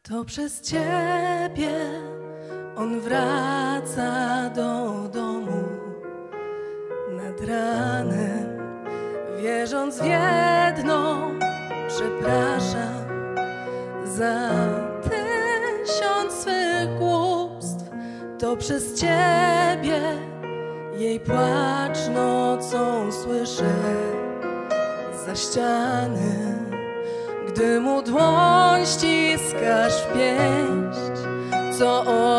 To przez Ciebie on wraca do domu nad ranem, wierząc w jedno, przepraszam za 1000 swych głupstw. To przez Ciebie jej płacz nocą słyszę za ściany, gdy mu dłoń ściskasz w pięść, co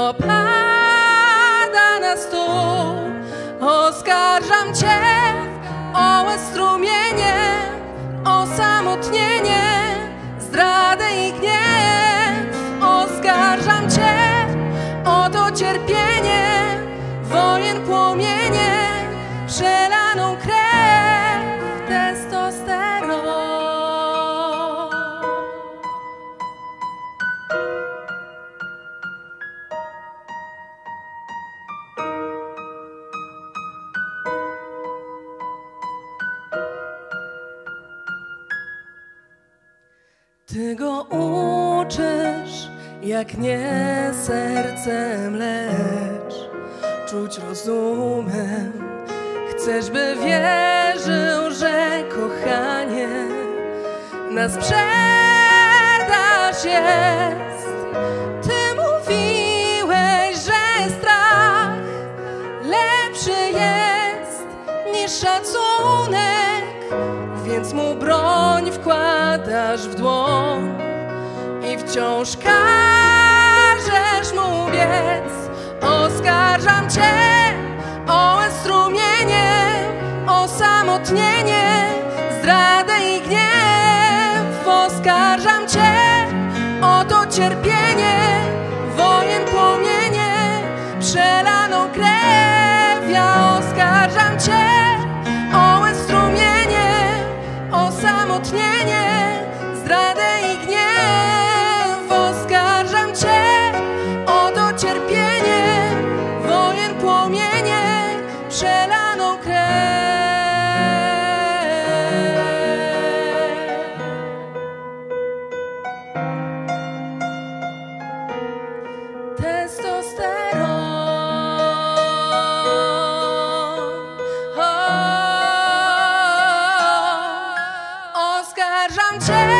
opada na stół. Oskarżam Cię o łez strumienie, osamotnienie, zdradę i gniew. Oskarżam Cię o to cierpienie, wojen płomienie, przelaną krew, testosteron. Ty go uczysz, jak nie sercem, lecz czuć rozumem. Chcesz, by wierzył, że kochanie na sprzedaż jest. Ty mówiłeś, że strach lepszy jest niż szacunek, więc mu broń wkładasz w dłoń i wciąż każesz mu biec. Oskarżam Cię o łez strumienie, osamotnienie, zdradę i gniew. Oskarżam Cię o to cierpienie, wojen płomienie, przelaną krew. Ja oskarżam Cię o łez strumienie, osamotnienie, zdradę i gniew. Oskarżam Cię o to cierpienie, wojen płomienie, przelaną krew. Testosteron. Oskarżam Cię